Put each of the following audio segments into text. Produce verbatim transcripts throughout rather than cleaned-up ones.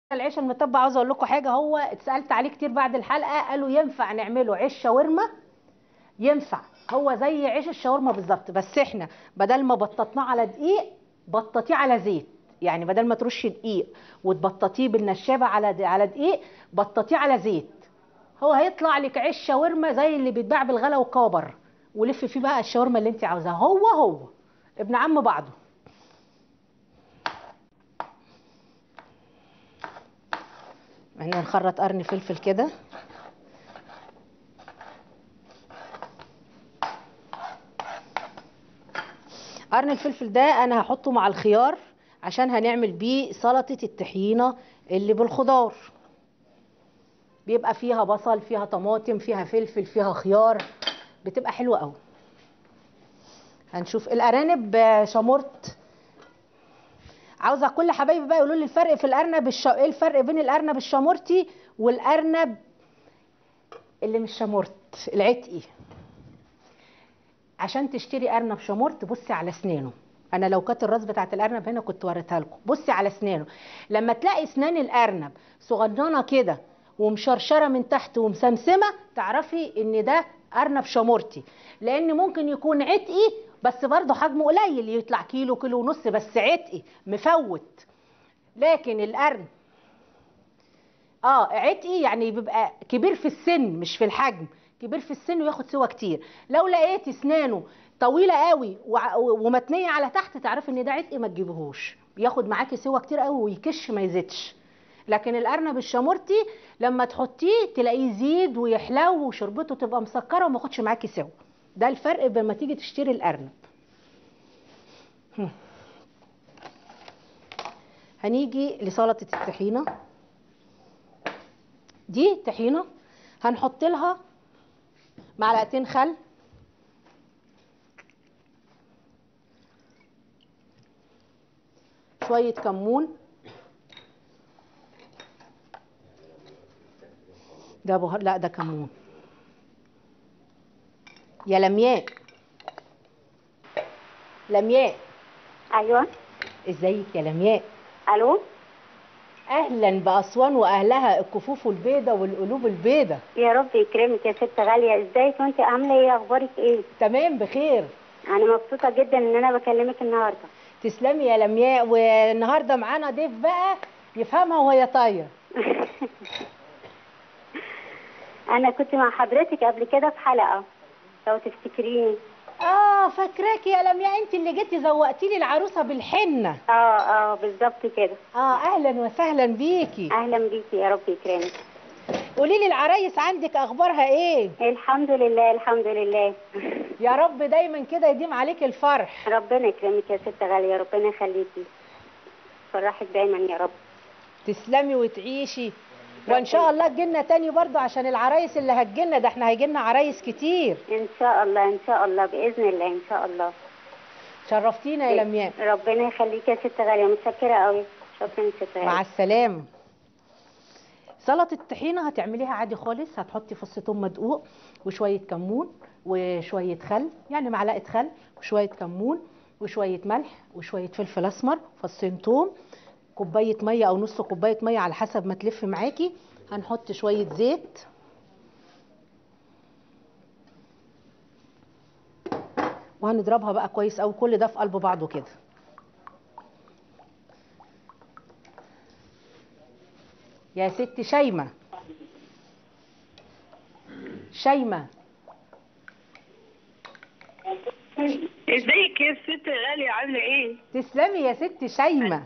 العيش المتبع عاوزه اقول لكم حاجه. هو اتسالت عليه كتير بعد الحلقه، قالوا ينفع نعمله عيش شاورما. ينفع، هو زي عيش الشاورما بالظبط، بس احنا بدل ما بططناه على دقيق بططيه على زيت. يعني بدل ما ترشي دقيق وتبططيه بالنشابه على على دقيق، بططيه على زيت. هو هيطلع لك عيش شاورما زي اللي بيتباع بالغلا وكابر، ولف فيه بقى الشاورما اللي انت عاوزاها. هو هو ابن عم بعضه. احنا نخرط قرن فلفل كده. قرن الفلفل ده انا هحطه مع الخيار عشان هنعمل بيه سلطة الطحينة اللي بالخضار. بيبقى فيها بصل، فيها طماطم، فيها فلفل، فيها خيار، بتبقى حلوة قوي. هنشوف الارانب شمرت. عاوزه كل حبايبي بقى يقولوا لي الفرق في الارنب الش... ايه الفرق بين الارنب الشمرتي والارنب اللي مش شمرت العتقي. عشان تشتري ارنب شمرت بصي على اسنانه. انا لو كانت الراس بتاعت الارنب هنا كنت وريتها لكم. بصي على اسنانه، لما تلاقي اسنان الارنب صغننه كده ومشرشره من تحت ومسمسمه، تعرفي ان ده ارنب شمرتي. لان ممكن يكون عتقي بس برضه حجمه قليل، يطلع كيلو كيلو ونص، بس عتقي مفوت. لكن الارنب اه عتقي يعني بيبقى كبير في السن مش في الحجم، كبير في السن وياخد سوا كتير. لو لقيتي اسنانه طويله قوي ومتنيه على تحت، تعرفي ان ده عتقي ما تجيبهوش، بياخد معاكي سوا كتير قوي ويكش ما يزيدش. لكن الارنب الشمرتي لما تحطيه تلاقيه يزيد ويحلو وشربته تبقى مسكره وما ياخدش معاكي سوا. ده الفرق لما تيجي تشتري الارنب. هنيجي لسلطه الطحينه. دي طحينه هنحط لها معلقتين خل، شويه كمون، ده بهار، لا ده كمون. يا لمياء، لمياء. ايوه. ازيك يا لمياء؟ الو. اهلا باسوان واهلها الكفوف البيضه والقلوب البيضه. يا رب يكرمك يا ست غاليه، ازيك وانت عامله ايه؟ اخبارك ايه؟ تمام بخير. انا مبسوطه جدا ان انا بكلمك النهارده. تسلمي يا لمياء. والنهارده معانا ضيف بقى يفهمها وهي طايره. انا كنت مع حضرتك قبل كده في حلقه لو تفتكريني. اه فاكراكي يا لمياء، انت اللي جيتي زوقتي لي العروسه بالحنه. اه اه بالظبط كده. اه اهلا وسهلا بيكي. اهلا بيكي، يا رب يكرمك. قولي لي العرايس عندك اخبارها ايه؟ الحمد لله الحمد لله. يا رب دايما كده يديم عليك الفرح. ربنا يكرمك يا ست غاليه، ربنا يخليكي، فرحك دايما يا رب. تسلمي وتعيشي. وان شاء الله تجينا تاني برضو عشان العرايس اللي هتجينا ده، احنا هيجينا عرايس كتير ان شاء الله ان شاء الله باذن الله ان شاء الله. شرفتينا يا لمياء. ربنا يخليكي يا ست غاليه، متشكره قوي. شكرا يا ست غاليه. مع السلامه. سلطه الطحينه هتعمليها عادي خالص. هتحطي فص ثوم مدقوق وشويه كمون وشويه خل، يعني معلقه خل وشويه كمون وشويه ملح وشويه فلفل اسمر وفصين ثوم، كوبايه ميه او نص كوبايه ميه على حسب ما تلف معاكي. هنحط شويه زيت وهنضربها بقى كويس قوي، كل ده في قلب بعضه كده. يا ست شيماء، شيماء. ازيك يا ست غالية، عاملة ايه؟ تسلمي يا ست شيماء.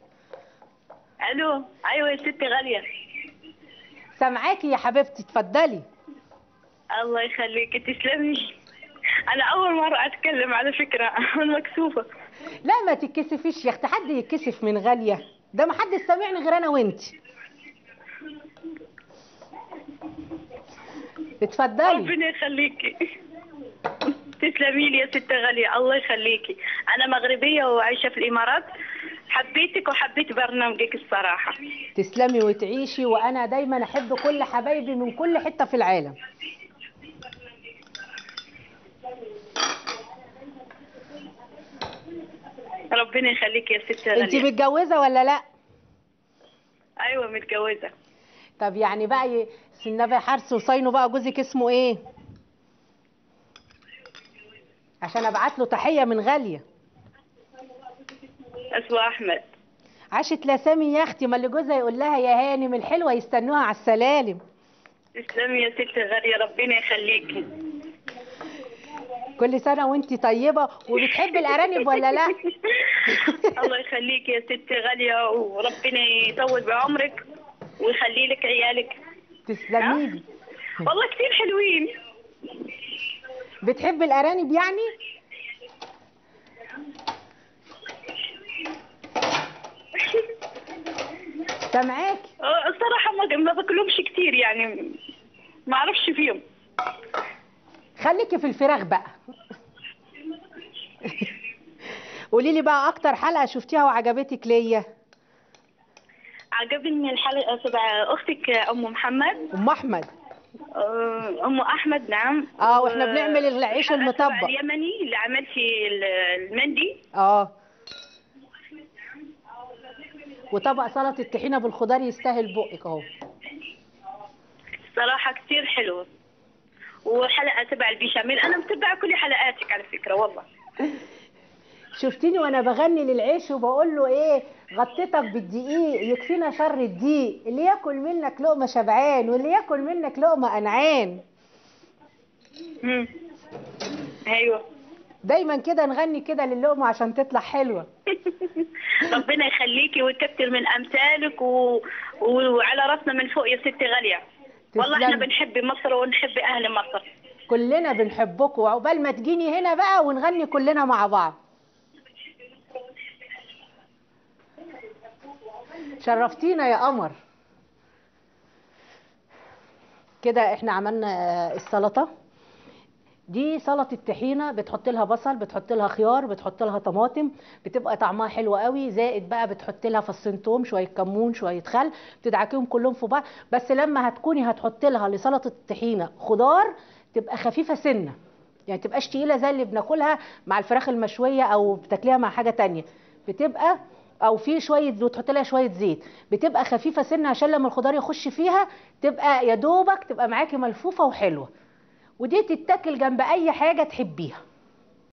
الو. ايوه يا ست غالية. سامعاكي يا حبيبتي، اتفضلي. الله يخليكي، تسلمي. انا اول مرة اتكلم على فكرة، انا مكسوفة. لا ما تتكسفيش يا اختي، حد يتكسف من غالية؟ ده ما حد سامعني غير انا وانتي. اتفضلي. ربنا يخليكي. تسلمي لي يا ست غالية، الله يخليكي. انا مغربية وعايشة في الامارات. حبيتك وحبيت برنامجك الصراحة. تسلمي وتعيشي، وانا دايما احب كل حبايبي من كل حتة في العالم. ربنا يخليكي يا ست غالية. انتي متجوزة ولا لا؟ ايوه متجوزه. طب يعني بقى ي- سنبه حرس وصينه بقى جوزك اسمه ايه؟ عشان ابعت له تحيه من غاليه. اسمه احمد. عاشت لسامي يا اختي، ما اللي جوزها يقول لها يا هانم الحلوه يستنوها على السلالم. تسلمي يا ست غاليه، ربنا يخليكي. كل سنه وانتي طيبه. وبتحبي الارانب ولا لا؟ الله يخليكي يا ست غاليه، وربنا يطول بعمرك ويخلي لك عيالك. تسلمي لي. والله كتير حلوين. بتحبي الارانب يعني؟ سامعاكي. آه، الصراحه ما ما باكلهمش كتير يعني، ما اعرفش فيهم. خليكي في الفراخ بقى. قولي لي بقى اكتر حلقه شفتيها وعجبتك ليا. عجبني الحلقه تبع اختك ام محمد. ام احمد. آه، ام احمد نعم. اه واحنا بنعمل العيش الحلقة تبع المطبق. اليمني اللي عملتي ال- المندي. اه. وطبق سلطه الطحينه بالخضار يستاهل بقك اهو. صراحه كتير حلو. وحلقه تبع البيشاميل، انا متبعه كل حلقاتك على فكره والله. شفتيني وانا بغني للعيش وبقول له ايه؟ غطيتك بالدقيق يكفينا شر الضيق، اللي ياكل منك لقمه شبعان واللي ياكل منك لقمه قنعان. امم ايوه. دايما كده نغني كده للقمه عشان تطلع حلوه. ربنا يخليكي ويكتر من امثالك و... وعلى راسنا من فوق يا ست غاليه. والله احنا تسلمي. بنحب مصر ونحب اهل مصر. كلنا بنحبكم، وعقبال ما تجيني هنا بقى ونغني كلنا مع بعض. شرفتينا يا قمر. كده احنا عملنا آه، السلطه دي. سلطه طحينه بتحط لها بصل، بتحط لها خيار، بتحط لها طماطم، بتبقى طعمها حلو قوي. زائد بقى بتحط لها فصين توم، شويه كمون، شويه خل، بتدعكيهم كلهم في بعض. بس لما هتكوني هتحط لها لسلطه الطحينه خضار تبقى خفيفه سنه، يعني تبقاش تقيله زي اللي بناكلها مع الفراخ المشويه او بتاكليها مع حاجه تانية. بتبقى او في شويه زيت، تحط لها شويه زيت، بتبقى خفيفه سنه عشان لما الخضار يخش فيها تبقى يا دوبك تبقى معاكي ملفوفه وحلوه. ودي تتاكل جنب اي حاجه تحبيها.